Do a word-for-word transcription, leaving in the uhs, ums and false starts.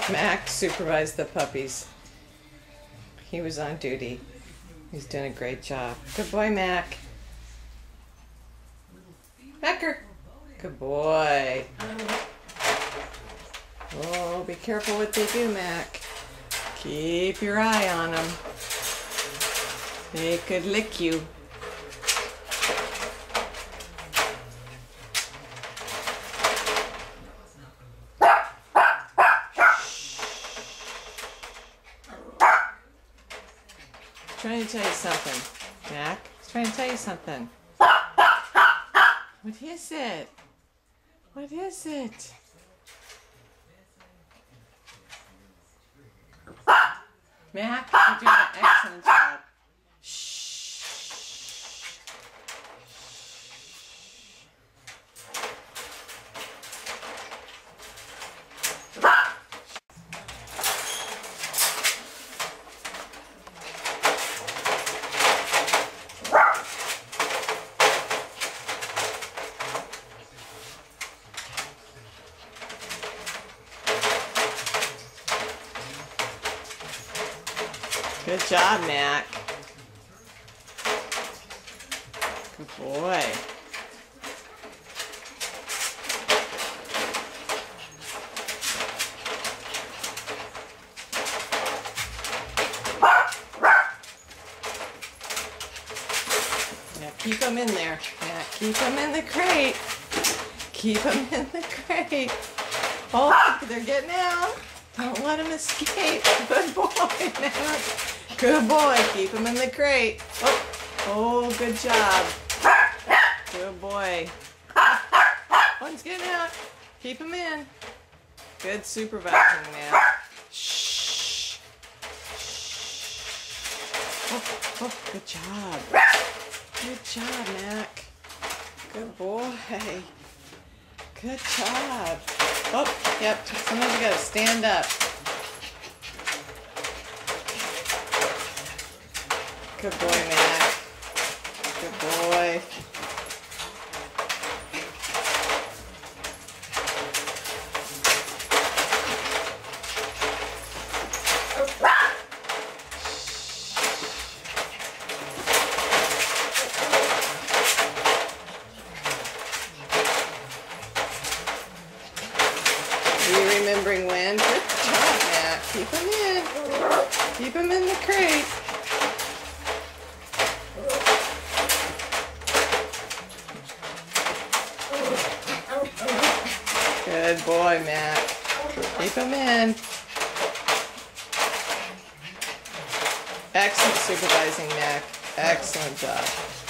Mac supervised the puppies. He was on duty. He's doing a great job. Good boy, Mac. Macker. Good boy. Oh, be careful what they do, Mac. Keep your eye on them. They could lick you. I'm trying to tell you something, Mac. He's trying to tell you something. What is it? What is it? Mac, you're doing an excellent job. Shh. Good job, Mac. Good boy. Now keep them in there. Yeah, keep them in the crate. Keep them in the crate. Oh, they're getting out. Don't let them escape. Good boy, Mac. Good boy. Keep him in the crate. Oh, oh, good job. Good boy. One's getting out. Keep him in. Good supervising, man. Shh. Oh, oh, good job. Good job, Mac. Good boy. Good job. Oh, yep. Sometimes you gotta stand up. Good boy, Mac. Good boy. Are you remembering when? Good job, Mac. Keep him in. Keep him in the crate. Good boy, Mac. Keep him in. Excellent supervising, Mac. Excellent job.